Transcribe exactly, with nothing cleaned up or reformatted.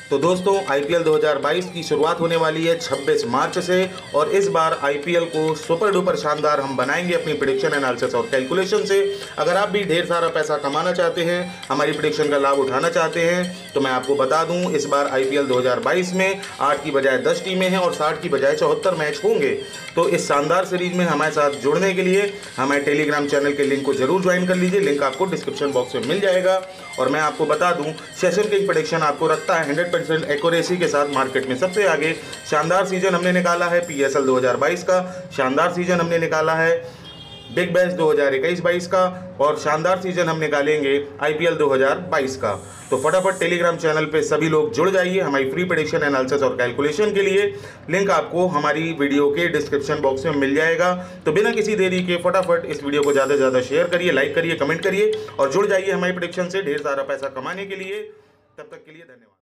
तो दोस्तों आईपीएल दो हज़ार बाईस की शुरुआत होने वाली है छब्बीस मार्च से और इस बार आईपीएल को सुपर डुपर शानदार हम बनाएंगे अपनी प्रेडिक्शन एनालिसिस और कैलकुलेशन से। अगर आप भी ढेर सारा पैसा कमाना चाहते हैं, हमारी प्रेडिक्शन का लाभ उठाना चाहते हैं, तो मैं आपको बता दूं इस बार आईपीएल दो हज़ार बाईस में आठ की बजाय दस टीमें हैं और साठ की बजाय चौहत्तर मैच होंगे। तो इस शानदार सीरीज में हमारे साथ जुड़ने के लिए हमारे टेलीग्राम चैनल के लिंक को जरूर ज्वाइन कर लीजिए। लिंक आपको डिस्क्रिप्शन बॉक्स में मिल जाएगा। और मैं आपको बता दूं सेशन किंग प्रेडिक्शन आपको रखता है हंड्रेड परसेंट एक्यूरेसी के साथ मार्केट में सबसे आगे। शानदार सीजन हमने निकाला है पीएसएल दो हज़ार बाईस का, शानदार सीजन हमने निकाला है बिग बैश दो हज़ार इक्कीस बाईस का और शानदार सीजन हम निकालेंगे आईपीएल दो हज़ार बाईस का। तो फटाफट टेलीग्राम चैनल पे सभी लोग जुड़ जाइए हमारी फ्री प्रेडिक्शन एनालिसिस और कैलकुलेशन के लिए। लिंक आपको हमारी वीडियो के डिस्क्रिप्शन बॉक्स में मिल जाएगा। तो बिना किसी देरी के फटाफट इस वीडियो को ज़्यादा से ज़्यादा शेयर करिए, लाइक करिए, कमेंट करिए और जुड़ जाइए हमारी प्रेडिक्शन से ढेर सारा पैसा कमाने के लिए। तब तक के लिए धन्यवाद।